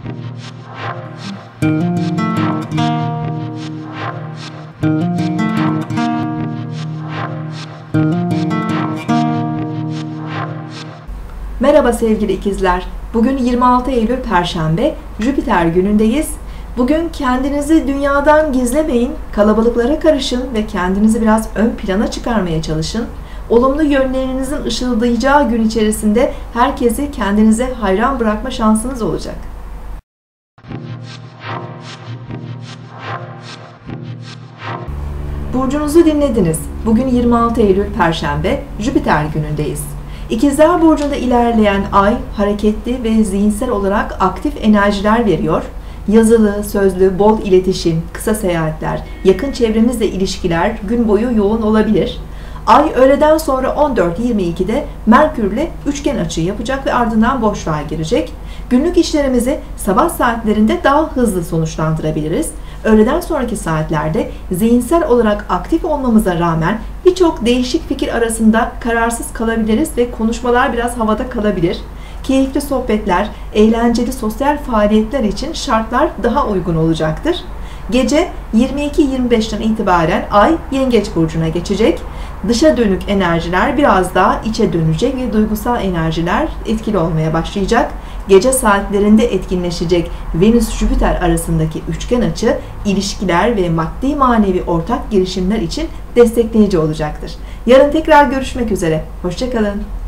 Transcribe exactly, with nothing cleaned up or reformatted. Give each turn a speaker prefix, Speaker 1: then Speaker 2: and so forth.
Speaker 1: Merhaba sevgili ikizler. Bugün yirmi altı Eylül Perşembe, Jüpiter günündeyiz. Bugün kendinizi dünyadan gizlemeyin, kalabalıklara karışın ve kendinizi biraz ön plana çıkarmaya çalışın. Olumlu yönlerinizin ışıldayacağı gün içerisinde herkesi kendinize hayran bırakma şansınız olacak. Burcunuzu dinlediniz. Bugün yirmi altı Eylül Perşembe, Jüpiter günündeyiz. İkizler Burcu'nda ilerleyen ay hareketli ve zihinsel olarak aktif enerjiler veriyor. Yazılı, sözlü, bol iletişim, kısa seyahatler, yakın çevremizle ilişkiler gün boyu yoğun olabilir. Ay öğleden sonra on dört yirmi iki'de Merkür'le üçgen açı yapacak ve ardından boşluğa girecek. Günlük işlerimizi sabah saatlerinde daha hızlı sonuçlandırabiliriz. Öğleden sonraki saatlerde zihinsel olarak aktif olmamıza rağmen birçok değişik fikir arasında kararsız kalabiliriz ve konuşmalar biraz havada kalabilir. Keyifli sohbetler, eğlenceli sosyal faaliyetler için şartlar daha uygun olacaktır. Gece yirmi iki yirmi beş'ten itibaren Ay Yengeç Burcu'na geçecek. Dışa dönük enerjiler biraz daha içe dönecek ve duygusal enerjiler etkili olmaya başlayacak. Gece saatlerinde etkinleşecek Venüs-Jüpiter arasındaki üçgen açı, ilişkiler ve maddi manevi ortak girişimler için destekleyici olacaktır. Yarın tekrar görüşmek üzere. Hoşça kalın.